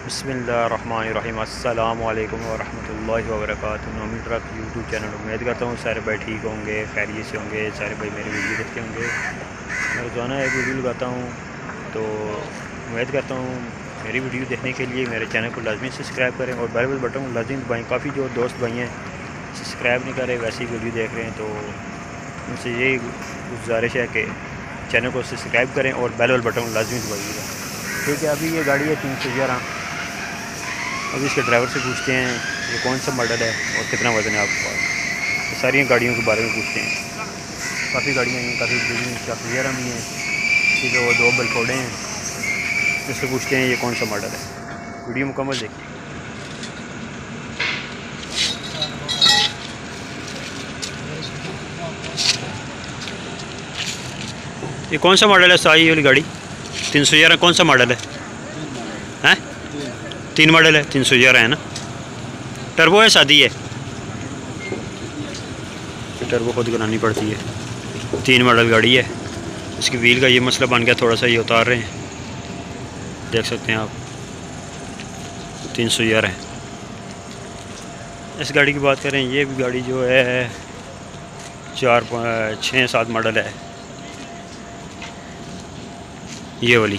बिस्मिल्लाहिर्रहमानिर्रहीम अस्सलामु अलैकुम वरहमतुल्लाहि वबरकातुहू। Nomi truck YouTube channel. उम्मीद करता हूँ सारे भाई ठीक होंगे, खैरियत से होंगे। सारे भाई मेरी वीडियो देखते होंगे। मैं रोज़ाना एक वीडियो लगाता हूँ, तो उम्मीद करता हूँ मेरी वीडियो देखने के लिए मेरे चैनल को लाजमी सब्सक्राइब करें और बेल बटन लाजमी दबाएँ। काफ़ी जो दोस्त भाई हैं सब्सक्राइब नहीं कर रहे, वैसे ही वीडियो देख रहे हैं, तो उनसे यही गुजारिश है कि चैनल को सब्सक्राइब करें और बेल बटन लाजमी दबाइएगा। ठीक है, अभी ये गाड़ी है 311। अभी इसके ड्राइवर से पूछते हैं ये कौन सा मॉडल है और कितना वज़न है आपके पास। तो सारी गाड़ियों के बारे में पूछते हैं। काफ़ी गाड़ियाँ हैं, काफ़ी 311 भी हैं, ठीक है, वो 2 बलफोर्डे हैं। इससे पूछते हैं ये कौन सा मॉडल है। वीडियो मुकम्मल देखिए। ये कौन सा मॉडल है साई वाली गाड़ी? 311 कौन सा मॉडल है? हैं? 3 मॉडल है, 311 है ना। टर्बो है शादी है? टर्बो खुद करानी पड़ती है। 3 मॉडल गाड़ी है। इसकी व्हील का ये मसला बन गया, थोड़ा सा ये उतार रहे हैं, देख सकते हैं आप। 311 है। इस गाड़ी की बात करें, ये भी गाड़ी जो है 6-7 मॉडल है। ये वाली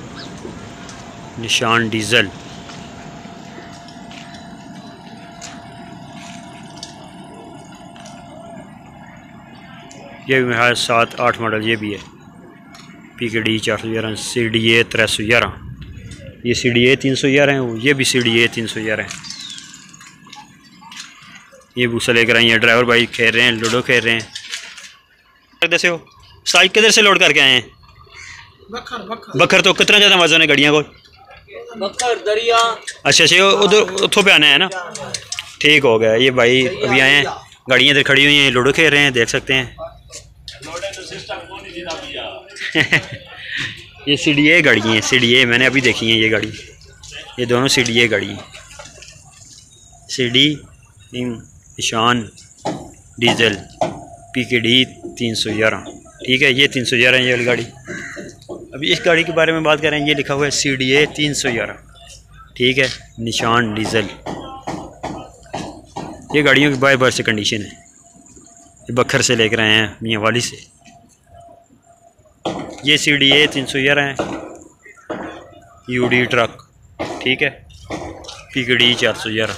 निशान डीज़ल। ये भी मेरा 7-8 मॉडल ये भी है। PKD 411, CDA 311, ये CDA 311 है, ये भी CDA 311 है। ये भूसा लेकर आई है, ड्राइवर भाई खेल रहे हैं, लूडो खेल रहे हैं। किधर से हो? साइड किधर से लोड करके आए हैं? बखर। तो कितना ज़्यादा वजन है गाड़ियाँ को? बखर दरिया। अच्छा, उधर उठो पे आना है ना। ठीक हो गया। ये भाई अभी आए हैं, गाड़ियाँ इधर खड़ी हुई हैं, लूडो खेल रहे हैं, देख सकते हैं। ये CDA गाड़ी है, CDA मैंने अभी देखी है ये गाड़ी। ये दोनों CDA गाड़ी हैं। CD निशान डीज़ल PKD 311, ठीक है। ये 311 है ये वाली गाड़ी। अभी इस गाड़ी के बारे में बात करें, ये लिखा हुआ है CDA 311, ठीक है, निशान डीज़ल। ये गाड़ियों की बाय बार से कंडीशन है। ये बखर से लेकर आए हैं, मियाँ वाली से। ये CDA 311 है, UD ट्रक, ठीक है, PKD 411।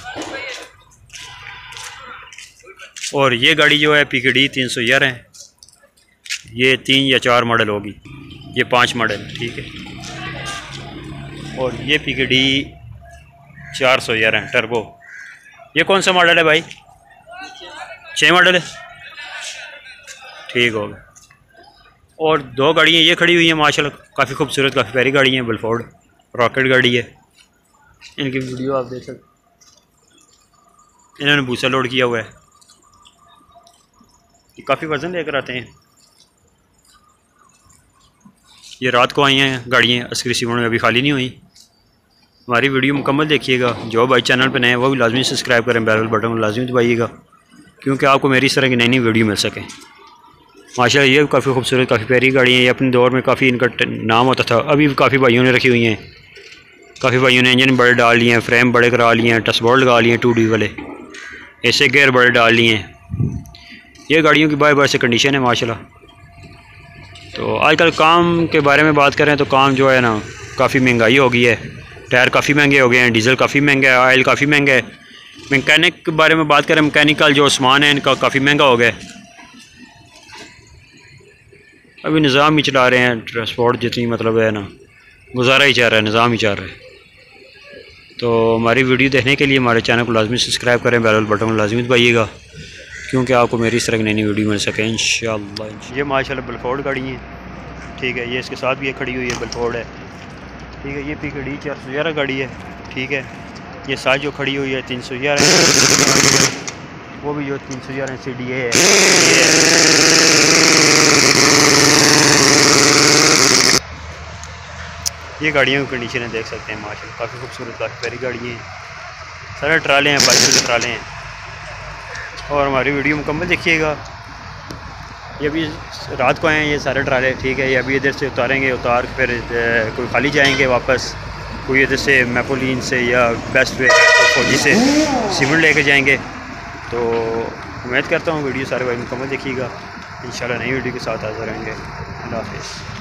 और ये गाड़ी जो है PKD 311 है, ये 3 या 4 मॉडल होगी, ये 5 मॉडल, ठीक है। और ये PKD 411 है टर्बो। ये कौन सा मॉडल है भाई? 6 मॉडल है, ठीक हो गया। और 2 गाड़ियाँ ये खड़ी हुई हैं माशाल्लाह, काफ़ी खूबसूरत, काफ़ी प्यारी गाड़ी हैं। बलफोर्ड रॉकेट गाड़ी है। इनकी वीडियो आप देख सकते। इन्होंने भूसा लोड किया हुआ है। ये काफ़ी वज़न लेकर आते हैं। ये रात को आई हैं गाड़ियाँ, अस्करी सीमों में अभी खाली नहीं हुई। हमारी वीडियो मुकम्मल देखिएगा। जो भाई चैनल पर नए हैं वो भी लाजमी सब्सक्राइब करें, बेल बटन लाजमी दबाइएगा, क्योंकि आपको मेरी इस तरह की नई नई वीडियो मिल सके। माशाल्लाह ये काफ़ी खूबसूरत, काफ़ी प्यारी गाड़ियाँ हैं। ये अपने दौर में काफ़ी इनका नाम होता था। अभी भी काफ़ी भाइयों ने रखी हुई हैं। काफ़ी भाइयों ने इंजन बड़े डाल लिए हैं, फ्रेम बड़े करा लिए हैं, टचबोर्ड लगा लिए हैं 2D वाले, ऐसे गेयर बड़े डाल लिए हैं। ये गाड़ियों की बार बार से कंडीशन है माशाल्लाह। तो आजकल काम के बारे में बात करें तो काम जो है ना, काफ़ी महंगाई हो गई है। टायर काफ़ी महंगे हो गए हैं, डीज़ल काफ़ी महंगा है, ऑयल काफ़ी महंगा है। मैकेनिक के बारे में बात करें, मैकेनिकल जो सामान है इनका काफ़ी महंगा हो गया है। अभी निज़ाम ही चला रहे हैं, ट्रांसपोर्ट जितनी मतलब है ना, गुजारा ही चाह रहा है, निज़ाम ही चाह रहा है। तो हमारी वीडियो देखने के लिए हमारे चैनल को लाजमी सब्सक्राइब करें, बेल बटन लाजमी दबाइएगा, क्योंकि आपको मेरी इस तरह की नई नई वीडियो मिल सके इंशाअल्लाह। ये माशाल्लाह बलफोर्ड गाड़ी है, ठीक है। ये इसके साथ भी ये खड़ी हुई है, बलफोर्ड है, ठीक है। ये PKD 411 गाड़ी है, ठीक है। ये साथ जो खड़ी हुई है 311 है, वो भी जो 311 CDA है। ये गाड़ियों की कंडीशन है, देख सकते हैं माशाल्लाह, काफ़ी खूबसूरत, काफ़ी प्यारी गाड़ियाँ हैं। सारे ट्राले हैं, बाइक के ट्राले हैं। और हमारी वीडियो मुकम्मल देखिएगा। ये भी रात को आए हैं ये सारे ट्राले, ठीक है। ये अभी इधर से उतारेंगे, उतार फिर कोई खाली जाएंगे वापस, कोई इधर से मैपोलिन से या बेस्ट वे फौजी से सीमेंट लेके जाएंगे। तो उम्मीद करता हूँ वीडियो सारे भाई मुकम्मल देखिएगा। इंशाल्लाह नई वीडियो के साथ हाज़िर रहेंगे। अल्लाह हाफ़िज़।